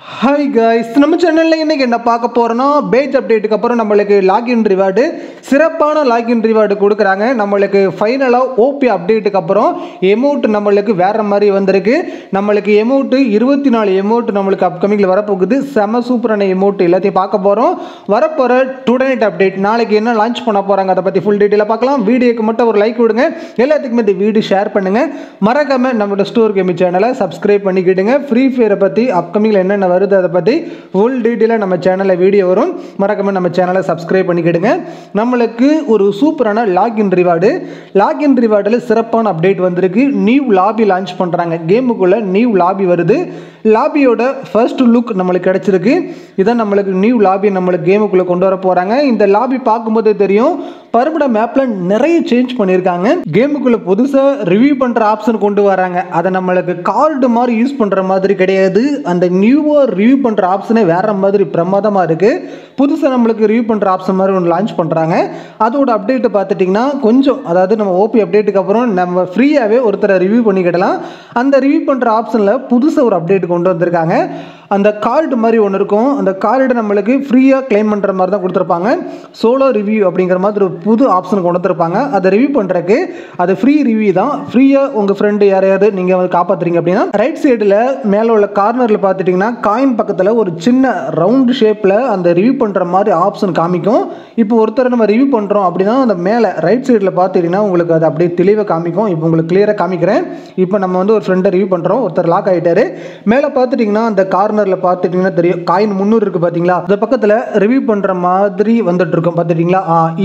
Hi guys, நம்ம சேனலில் இன்றைக்கி என்ன பார்க்க போகிறோன்னா, பேஜ் அப்டேட்டுக்கு அப்புறம் நம்மளுக்கு லாகின் ரிவார்டு, சிறப்பான லாகின் ரிவார்டு கொடுக்குறாங்க. நம்மளுக்கு ஃபைனலாக ஓபி அப்டேட்டுக்கு அப்புறம் எமௌண்ட் நம்மளுக்கு வேறு மாதிரி வந்திருக்கு. நம்மளுக்கு எமௌண்ட்டு 24 எமௌண்ட் நம்மளுக்கு அப்கமிங்கில் வரப்போகுது. செம சூப்பரான எமௌண்ட் எல்லாத்தையும் பார்க்க போகிறோம். வரப்போகிற டுடே நைட் அப்டேட் நாளைக்கு என்ன லான்ச் பண்ண போகிறாங்க அதை பற்றி ஃபுல் டீட்டெயிலாக பார்க்கலாம். வீடியோக்கு மட்டும் ஒரு லைக் கொடுங்க, எல்லாத்துக்குமே இந்த வீடியோ ஷேர் பண்ணுங்கள். மறக்காமல் நம்மளோட ஸ்டோர் கேமிங் சேனலை சப்ஸ்கிரைப் பண்ணிக்கிடுங்க. ஃப்ரீ ஃபயரை பற்றி அப்கமிங்கில் என்னென்ன வருது அதை பற்றி ஃபுல் டீட்டெயிலாக நம்ம சேனலில் வீடியோ வரும். மறக்காம நம்ம சேனலை சப்ஸ்கிரைப் பண்ணிக்கிடுங்க. நம்மளுக்கு ஒரு சூப்பரான லாகின் ரிவார்டில் சிறப்பான அப்டேட் வந்திருக்கு. நியூ லாபி லான்ச் பண்ணுறாங்க. கேமுக்குள்ளே நியூ லாபி வருது. லாபியோட ஃபர்ஸ்ட் லுக் நம்மளுக்கு கிடச்சிருக்கு. இதான் நம்மளுக்கு நியூ லாபி நம்மளுக்கு கேமுக்குள்ளே கொண்டு வர போகிறாங்க. இந்த லாபி பார்க்கும்போது தெரியும், பருமட மேப்பில் நிறைய சேஞ்ச் பண்ணியிருக்காங்க. கேமுக்குள்ளே புதுசாக ரிவ்யூ பண்ணுற ஆப்ஷன் கொண்டு வராங்க. அதை நம்மளுக்கு கார்டு மாதிரி யூஸ் பண்ணுற மாதிரி கிடையாது. அந்த நியூவாக ரிவ்யூ பண்ணுற ஆப்ஷனே வேறு மாதிரி பிரமாதமாக இருக்குது. புதுசாக நம்மளுக்கு ரிவ்யூ பண்ணுற ஆப்ஷன் மாதிரி ஒன்று லான்ச் பண்ணுறாங்க. அதோட அப்டேட்டு பார்த்துட்டிங்கன்னா கொஞ்சம், அதாவது நம்ம ஓபி அப்டேட்டுக்கு அப்புறம் நம்ம ஃப்ரீயாகவே ஒருத்தரை ரிவ்யூ பண்ணிக்கிடலாம். அந்த ரிவ்யூ பண்ணுற ஆப்ஷனில் புதுசாக ஒரு அப்டேட் கொண்டு வந்திருக்காங்க. அந்த கார்டு மாதிரி ஒன்று இருக்கும். அந்த கார்டு நம்மளுக்கு ஃப்ரீயாக கிளைம் பண்ணுற மாதிரி தான் கொடுத்துருப்பாங்க. சோலோ ரிவ்யூ அப்படிங்கிற மாதிரி ஒரு புது ஆப்ஷன் கொண்டு வந்திருப்பாங்க. அதை ரிவ்யூ பண்ணுறதுக்கு அது ஃப்ரீ ரிவ்யூ தான். ஃப்ரீயாக உங்கள் ஃப்ரெண்டு யாரையாவது நீங்கள் வந்து காப்பாற்றுறீங்க அப்படின்னா ரைட் சைடில் மேலே உள்ள கார்னரில் பார்த்துட்டிங்கன்னா காயின் பக்கத்தில் ஒரு சின்ன ரவுண்டு ஷேப்பில் அந்த ரிவ்யூ பண்ணுற மாதிரி ஆப்ஷன் காமிக்கும். இப்போ ஒருத்தரை நம்ம ரிவ்யூ பண்ணுறோம் அப்படின்னா அந்த மேலே ரைட் சைடில் பார்த்துட்டிங்கன்னா உங்களுக்கு அது அப்படியே தெளிவாக காமிக்கும். இப்போ உங்களுக்கு கிளியராக காமிக்கிறேன். இப்போ நம்ம வந்து ஒரு ஃப்ரெண்டை ரிவ்யூ பண்ணுறோம். ஒருத்தர் லாக் ஆகிட்டாரு. மேலே பார்த்துட்டிங்கன்னா அந்த கார்னர் பார்த்துட்டீங்கன்னா தெரியும், காயின் 300 இருக்கு பார்த்தீங்களா, அந்த பக்கத்தில் ரிவ்யூ பண்ணுற மாதிரி வந்துட்டு இருக்கும் பார்த்துட்டிங்களா.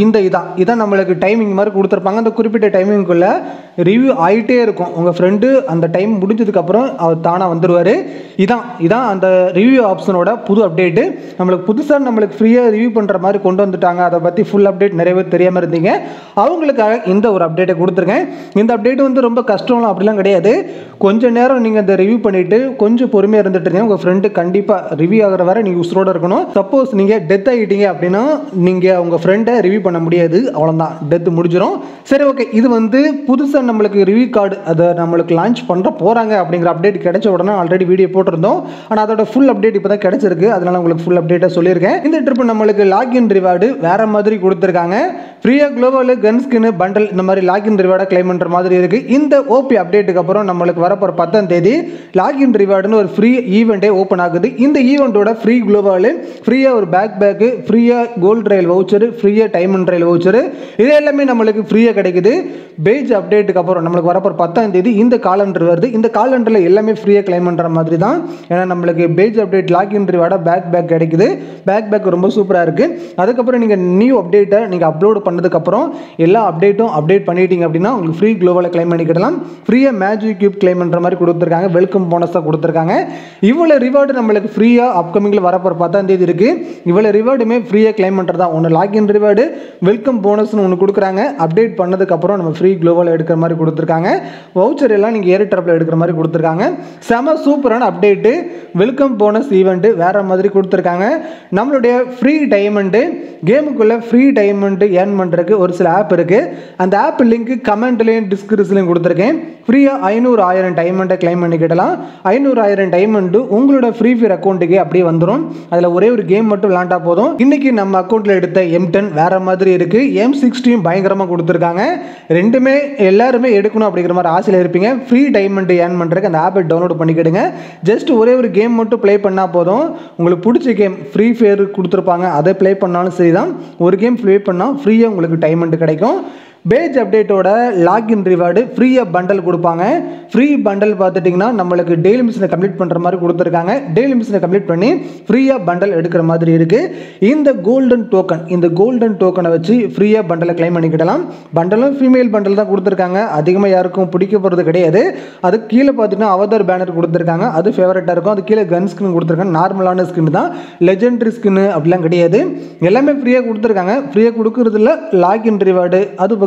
இதான் நம்மளுக்கு டைமிங் மாதிரி கொடுத்துருப்பாங்க. அந்த குறிப்பிட்ட டைமிங்குள்ளே ரிவ்யூ ஆகிட்டே இருக்கும். உங்கள் ஃப்ரெண்டு அந்த டைம் முடிஞ்சதுக்கப்புறம் அவர் தானாக வந்துடுவார். இதான் அந்த ரிவ்யூ ஆப்ஷனோட புது அப்டேட்டு. நம்மளுக்கு புதுசாக நம்மளுக்கு ஃப்ரீயாக ரிவ்யூ பண்ணுற மாதிரி கொண்டு வந்துட்டாங்க. அதை பற்றி ஃபுல் அப்டேட் நிறைய பேர் தெரியாமல் இருந்தீங்க. அவங்களுக்காக இந்த ஒரு அப்டேட்டை கொடுத்துருக்கேன். இந்த அப்டேட் வந்து ரொம்ப கஷ்டம்லாம் அப்படிலாம் கிடையாது. கொஞ்சம் நேரம் நீங்கள் அந்த ரிவ்யூ பண்ணிவிட்டு கொஞ்சம் பொறுமையாக இருந்துட்டு இருந்தீங்க, உங்கள் ஃப்ரெண்டு கண்டிப்பாக ரிவ்யூ ஆகிற வரை நீங்கள் உசுரோடு இருக்கணும். சப்போஸ் நீங்கள் டெத் ஆகிட்டீங்க அப்படின்னா நீங்கள் உங்கள் ஃப்ரெண்டை ரிவ்யூ பண்ண முடியாது. அவ்வளோதான், டெத் முடிஞ்சிடும். சரி, ஓகே. இது வந்து புதுசாக நம்மளுக்கு ரிவ்யூ கார்டு அதை நம்மளுக்கு லான்ச் பண்ணுற போகிறாங்க அப்படிங்கிற அப்டேட் கிடைச்ச உடனே ஆல்ரெடி வீடியோ போட்டிருந்தோம். ஆனால் அதோட ஃபுல் அப்டேட் இப்போ தான் கிடைச்சிருக்கு. அதனால் உங்களுக்கு ஃபுல் அப்டேட்டாக சொல்லியிருக்கேன். இந்த ட்ரிப் நம்மளுக்கு லாகின் ரிவார்டு வேறு மாதிரி கொடுத்துருக்காங்க. ஃப்ரீயாக குளோபல் கன் ஸ்கின் பண்டல் இந்த மாதிரி லாகின் ரிவார்டை கிளைம் பண்ணுற மாதிரி இருக்குது. இந்த ஓபி அப்டேட்டுக்கு அப்புறம் நம்மளுக்கு வரப்போகிற 10ஆம் தேதி லாகின் ரிவார்டுன்னு ஒரு ஃப்ரீ ஈவெண்ட்டே ஓப்பன் ஆகுது. இந்த ஈவெண்ட்டோட ஃப்ரீ குளோபல், ஃப்ரீயாக ஒரு பேக்கு, ஃப்ரீயாக கோல்டு ரயில் வவுச்சரு, ஃப்ரீயாக டைமண்ட் ரயில் வவுச்சரு, இது எல்லாமே நம்மளுக்கு ஃப்ரீயாக கிடைக்குது. பேஜ் அப்டேட்டுக்கு அப்புறம் நம்மளுக்கு வரப்போகிற 10ஆம் தேதி இந்த காலண்டர் வருது. இந்த காலண்டரில் எல்லாமே ஃப்ரீயாக கிளைம் பண்ணுற மாதிரி தான். ஏன்னா நம்மளுக்கு பேஜ் அப்டேட் லாகின் ரிவார்டை பேக் கிடைக்குது. பேக் ரொம்ப சூப்பராக இருக்குது. அதுக்கப்புறம் நீங்கள் நியூ அப்டேட்டை நீங்கள் அப்லோட் பண்ணதுக்கப்புறம் எல்லா அப்டேட்டும் அப்டேட் பண்ணிட்டீங்க அப்படின்னா உங்களுக்கு ஃப்ரீ குளோபலை கிளைம் பண்ணிக்கிடலாம். ஃப்ரீயாக மேஜிக் கியூப் கிளைம் பண்ணுற மாதிரி கொடுத்துருக்காங்க. வெல்கம் போனஸாக கொடுத்துருக்காங்க. இவ்வளோ ரிவார்டு நம்மளுக்கு ஃப்ரீயாக அப்கமிங்கில் வரப்போகிற 10ஆம் தேதி இருக்குது. இவ்வளோ ரிவார்டுமே ஃப்ரீயாக கிளைம் பண்ணுறது தான். ஒன்று லாகின் ரிவார்டு, வெல்கம் போனஸ்னு ஒன்று கொடுக்குறாங்க. அப்டேட் பண்ணதுக்கப்புறம் நம்ம ஃப்ரீ குளோபல் எடுக்கிற மாதிரி கொடுத்துருக்காங்க. வவுச்சர் எல்லாம் நீங்கள் ஏர் ட்ராப்பில் எடுக்கிற மாதிரி கொடுத்துருக்காங்க. செம சூப்பரான அப்டேட்டு. வெல்கம் போனஸ் ஈவெண்ட்டு வேறு மாதிரி கொடுத்துருக்காங்க. நம்மளுடைய ஃப்ரீ டைமண்டு, கேமுக்குள்ளே ஃப்ரீ டைமண்டு ஏர்ன் பண்ணுறதுக்கு ஒரு சில ஆப் இருக்குது. அந்த ஆப் லிங்க் கமெண்ட்லேயும் டிஸ்கிரிப்ஷன்லையும் கொடுத்துருக்கேன். ஃப்ரீயாக 500,000 டைமண்டை கிளைம் பண்ணிக்கிடலாம். 500,000 டைமண்டு உங்களோட ஃப்ரீ ஃபயர் அக்கௌண்ட்டுக்கு அப்படியே வந்துடும். அதில் ஒரே ஒரு கேம் மட்டும் விளாண்டா போதும். இன்றைக்கி நம்ம அக்கௌண்ட்டில் எடுத்த M10 வேறு மாதிரி இருக்குது. M16 பயங்கரமாக கொடுத்துருக்காங்க. ரெண்டுமே எல்லாருமே எடுக்கணும் அப்படிங்கிற மாதிரி ஆசையில் இருப்பீங்க. ஃப்ரீ டைமண்ட் ஏர்ன் பண்ணுறதுக்கு அந்த ஆப்பை டவுன்லோட் பண்ணிக்கிடுங்க. ஜஸ்ட் ஒரே ஒரு கேம் மட்டும் ப்ளே பண்ணால் போதும். உங்களுக்கு பிடிச்ச கேம் ஃப்ரீ ஃபயர் கொடுத்துருப்பாங்க, அதை ப்ளே பண்ணாலும் சரி தான். ஒரு கேம் ப்ளே பண்ணால் ஃப்ரீயாக உங்களுக்கு டைமண்ட் கிடைக்கும். பேஜ் அப்டேட்டோட லாகின் ரிவார்டு ஃப்ரீயாக பண்டல் கொடுப்பாங்க. ஃப்ரீ பண்டல் பார்த்துட்டிங்கன்னா நம்மளுக்கு டெய்லி மிஷினை கம்ப்ளீட் பண்ணுற மாதிரி கொடுத்துருக்காங்க. டெய்லி மிஷினை கம்ப்ளீட் பண்ணி ஃப்ரீயாக பண்டல் எடுக்கிற மாதிரி இருக்குது. இந்த கோல்டன் டோக்கனை வச்சு ஃப்ரீயாக பண்டலை கிளைம் பண்ணிக்கிடலாம். பண்டலும் ஃபீமேல் பண்டல் தான் கொடுத்துருக்காங்க. அதிகமாக யாருக்கும் பிடிக்க போகிறது கிடையாது. அது கீழே பார்த்திங்கன்னா அவதார் பேனர் கொடுத்துருக்காங்க. அது ஃபேவரட்டாக இருக்கும். அது கீழே கன் ஸ்கின் கொடுத்துருக்காங்க. நார்மலான ஸ்கின் தான், லெஜெண்டரி ஸ்கின்னு அப்படிலாம் கிடையாது. எல்லாமே ஃப்ரீயாக கொடுத்துருக்காங்க. ஃப்ரீயாக கொடுக்குறதுல லாகின் ரிவார்டு, அது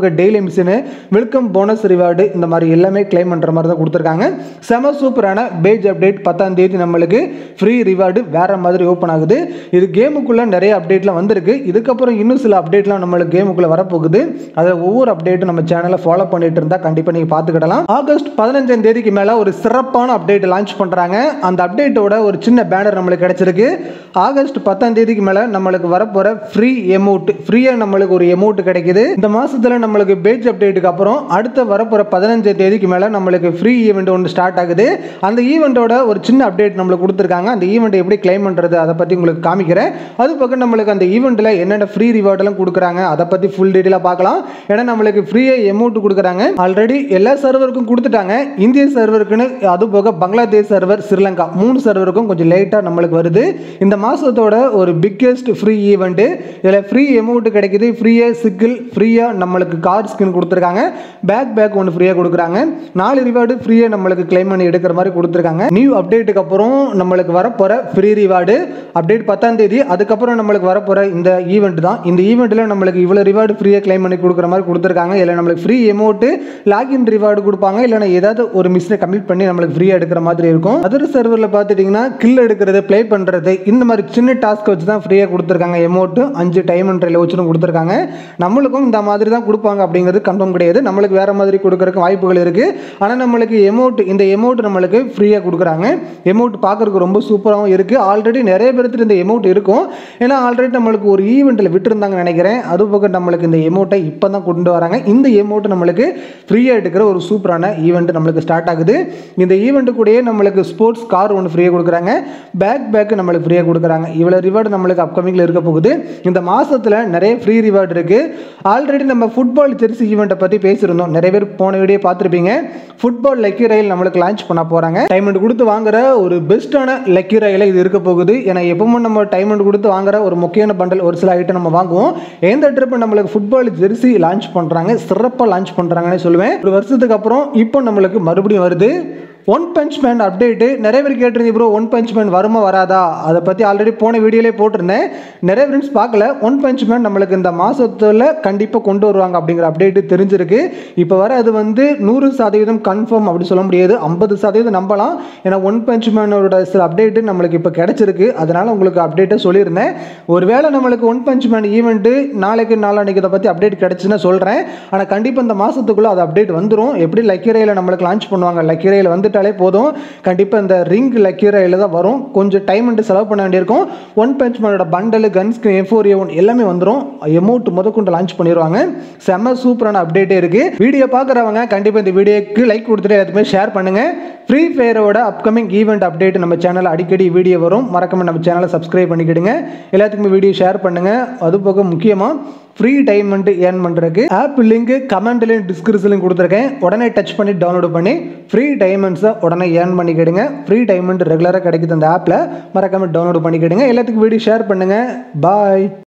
போக daily mission, welcome bonus reward இந்த மாதிரி எல்லாமே கிளைம் பண்ணுற மாதிரி தான் கொடுத்துருக்காங்க. செம சூப்பரான பேஜ் அப்டேட் 10ஆம் தேதி நம்மளுக்கு ஃப்ரீ ரிவார்டு வேற மாதிரி ஓப்பன் ஆகுது. இது கேமுக்குள்ள நிறைய அப்டேட்லாம் வந்திருக்கு. இதுக்கப்புறம் இன்னும் சில அப்டேட்லாம் நம்மளுக்கு கேமுக்குள்ள வரப்போகுது. அதை ஒவ்வொரு அப்டேட்டும் நம்ம சேனலை ஃபாலோ பண்ணிட்டு இருந்தா கண்டிப்பா நீங்க பார்த்துக்கிடலாம். ஆகஸ்ட் 15ஆம் தேதிக்கு மேல ஒரு சிறப்பான அப்டேட் லான்ச் பண்றாங்க. அந்த அப்டேட்டோட ஒரு சின்ன பேனர் நம்மளுக்கு கிடைச்சிருக்கு. ஆகஸ்ட் 10ஆம் தேதிக்கு மேல நம்மளுக்கு வரப்போற ஃப்ரீ எமௌண்ட், ஃப்ரீயா நம்மளுக்கு ஒரு எமௌண்ட் கிடைக்குது. இந்த மாசத்துல நம்மளுக்கு பேஜ் அப்டேட்டுக்கு அப்புறம் அடுத்த வரப்போற 15ஆம் தேதிக்கு மேல நம்மளுக்கு ஃப்ரீ ஈவெண்ட் ஒன்று ஸ்டார்ட் ஆகுது. அந்த ஈவெண்டோட ஒரு சின்ன அப்டேட் நம்மளுக்கு கொடுத்துருக்காங்க. அந்த ஈவெண்ட் எப்படி கிளைம் பண்றது அதை பத்தி உங்களுக்கு காமிக்கிறேன். அது பக்கம் நம்மளுக்கு அந்த ஈவெண்ட்ல என்னென்ன ஃப்ரீ ரிவார்ட் எல்லாம் கொடுக்குறாங்க அதை பத்தி ஃபுல் டீடைலா பார்க்கலாம். ஏன்னா நம்மளுக்கு ஃப்ரீயா எமௌண்ட் கொடுக்குறாங்க. ஆல்ரெடி எல்லா சர்வருக்கும் கொடுத்துட்டாங்க. இந்திய சர்வருக்குன்னு, அது போக பங்களாதேஷ் சர்வர், ஸ்ரீலங்கா 3 சர்வருக்கும் கொஞ்சம் லேட்டா நம்மளுக்கு வருது. இந்த மாசத்தோட ஒரு பிக்கெஸ்ட் ஃப்ரீ ஈவெண்ட். இதுல ஃப்ரீ எமௌண்ட் கிடைக்குது. ஃப்ரீயா சிக்கிள், ஃப்ரீயா நம்மளுக்கு கார் ஸ்கின் கொடுத்துருக்காங்க. பேக் ஒன்று ஃப்ரீயா கொடுக்குறாங்க. 4 ரிவார்டு ஃப்ரீயா நம்மளுக்கு கிளைம் பண்ணி எடுக்கிற மாதிரி கொடுத்துருக்காங்க. நியூ அப்டேட்டுக்கு அப்புறம் நம்மளுக்கு வரப்போற ஃப்ரீ ரிவார்டு அப்டேட் 10ஆம் தேதி. அதுக்கப்புறம் நம்மளுக்கு வரப்போற இந்த ஈவெண்ட் தான். இந்த ஈவெண்ட்ல நம்மளுக்கு இவ்வளவு ரிவார்டு ஃப்ரீயா கிளைம் பண்ணி கொடுக்குற மாதிரி கொடுத்துருக்காங்க. இல்லை நம்மளுக்கு ஃப்ரீ எமௌண்ட், லாகின் ரிவார்டு கொடுப்பாங்க. இல்லைன்னா ஏதாவது ஒரு மிஷினை கம்ப்ளீட் பண்ணி நம்மளுக்கு ஃப்ரீயா எடுக்கிற மாதிரி இருக்கும். அதர் சர்வர்ல பார்த்துட்டீங்கன்னா கில் எடுக்கிறது, பிளே பண்றது, இந்த மாதிரி சின்ன டாஸ்க் வச்சு தான் ஃப்ரீயா கொடுத்துருக்காங்க. எமௌண்ட் 5 டைம் அண்ட் ட்ரைல வச்சும் கொடுத்துருக்காங்க. நம்மளுக்கும் இந்த மாதிரி தான் கொடுப்பாங்க அப்படிங்கிறது கன்ஃபார்ம் கிடையாது. நம்மளுக்கு வேற மாதிரி கொடுக்கறதுக்கு வாய்ப்புகள் இருக்கு. ஆனா நம்மளுக்கு எமௌண்ட், இந்த எமௌண்ட் நம்மளுக்கு ஃப்ரீயா கொடுக்குறாங்க. எமௌண்ட் பார்க்கறதுக்கு ரொம்ப சூப்பராகவும் இருக்கு. ஆல்ரெடி நிறைய பேருக்கு இந்த எமௌண்ட் இருக்கும். ஏன்னா ஆல்ரெடி நம்மளுக்கு ஒரு ஈவெண்ட்ல விட்டுருந்தாங்கன்னு நினைக்கிறேன். அது போக நம்மளுக்கு இந்த எமௌண்ட்டை இப்போ தான் கொண்டு வராங்க. இந்த எமௌண்ட் நம்மளுக்கு ஃப்ரீயா எடுக்கிற ஒரு சூப்பரான ஈவெண்ட் நம்மளுக்கு ஸ்டார்ட் ஆகுது. இந்த ஈவெண்ட் கூடயே நம்மளுக்கு ஸ்போர்ட்ஸ் கார் ஒன்று ஃப்ரீயா கொடுக்குறாங்க. பேக் நம்மளுக்கு ஃப்ரீயா கொடுக்குறாங்க. இவ்வளவு ரிவார்டு நம்மளுக்கு அப்கமிங்ல இருக்க போகுது. இந்த மாசத்துல நிறைய ஃப்ரீ ரிவார்டு இருக்கு. ஆல்ரெடி நம்ம ஃபுட்பால் ஜெர்சி ஈவெண்ட்டை பத்தி பேசியிருந்தோம். நிறைய பேர் போன வீடியோ பார்த்துருப்பீங்க. ஃபுட்பால் லக்கி ரயில் நம்மளுக்கு லான்ச் பண்ண போறாங்க. டைமண்ட் கொடுத்து வாங்குற ஒரு பெஸ்டான லக்கி ரயில இது இருக்க போகுது. ஏன்னா எப்பவும் நம்ம டைமண்ட் கொடுத்து வாங்குற ஒரு முக்கியமான பண்டல், ஒரு சில ஐட்டம் நம்ம வாங்குவோம். எந்த ட்ரிப் நம்மளுக்கு ஃபுட்பால் ஜெர்சி லான்ச் பண்றாங்க, சிறப்பாக லான்ச் பண்றாங்கன்னு சொல்லுவேன். ஒரு வருஷத்துக்கு அப்புறம் இப்போ நம்மளுக்கு மறுபடியும் வருது. One punch man update. நிறைய பேர் கேட்டிருந்தீங்க ப்ரோ ஒன் பஞ்ச் மேன் வருமா வராதா, அதை பற்றி ஆல்ரெடி போன வீடியோலே போட்டிருந்தேன். நிறைய ஃப்ரெண்ட்ஸ் பார்க்கல. ஒன் பஞ்ச் மேன் நம்மளுக்கு இந்த மாதத்தில் கண்டிப்பாக கொண்டு வருவாங்க அப்படிங்கிற அப்டேட்டு தெரிஞ்சிருக்கு. இப்போ வர அது வந்து 100% கன்ஃபார்ம் அப்படி சொல்ல முடியாது, 50% நம்பலாம். ஏன்னா ஒன் பஞ்ச் மேனோட சில அப்டேட்டு நம்மளுக்கு இப்போ கிடைச்சிருக்கு. அதனால் உங்களுக்கு அப்டேட்டை சொல்லியிருந்தேன். ஒருவேளை நம்மளுக்கு ஒன் பஞ்ச் மேன் ஈவெண்ட்டு நாளைக்கு நாளான்னைக்கு இதை பற்றி அப்டேட் கிடச்சுன்னா சொல்கிறேன். ஆனால் கண்டிப்பாக இந்த மாதத்துக்குள்ளே அது அப்டேட் வந்துடும். எப்படி லக்கி ரயில நம்மளுக்கு லான்ச் பண்ணுவாங்க, லக்கி ரயில் வந்து போதும். கண்டிப்பா இந்த ரிங் லக்கி ரயில தான் வரும். கொஞ்சம் டைம் அண்ட் செலவு பண்ண வேண்டியிருக்கும். ஒன் பஞ்ச் மேனோட பண்டல், கன் ஸ்கின், M4A1 எல்லாமே வந்துடும். எமௌண்ட் முதற்கொண்டு லான்ச் பண்ணிடுவாங்க. செம்ம சூப்பரான அப்டேட்டே இருக்கு. வீடியோ பார்க்குறவங்க கண்டிப்பா இந்த வீடியோக்கு லைக் கொடுத்துட்டு எல்லாத்துமே ஷேர் பண்ணுங்க. ஃப்ரீ ஃபயரோட அப்கமிங் ஈவெண்ட் அப்டேட் நம்ம சேனலில் அடிக்கடி வீடியோ வரும். மறக்காம நம்ம சேனலை சப்ஸ்கிரைப் பண்ணிக்கிடுங்க. எல்லாத்துக்குமே வீடியோ ஷேர் பண்ணுங்க. அது போக முக்கியமாக ஃப்ரீ டைமண்ட் ஏர்ன் பண்ணுறதுக்கு ஆப் லிங்க் கமெண்ட்லையும் டிஸ்கிரிப்ஷன்லையும் கொடுத்துருக்கேன். உடனே டச் பண்ணி டவுன்லோட் பண்ணி ஃப்ரீ டைமண்ட்ஸை உடனே ஏர்ன் பண்ணிக்கிடுங்க. ஃப்ரீ டைமண்ட் ரெகுலராக கிடைக்குது அந்த ஆப்பில். மறக்காம டவுன்லோட் பண்ணிக்கிடுங்க. எல்லாத்துக்கும் வீடியோ ஷேர் பண்ணுங்கள். பாய்.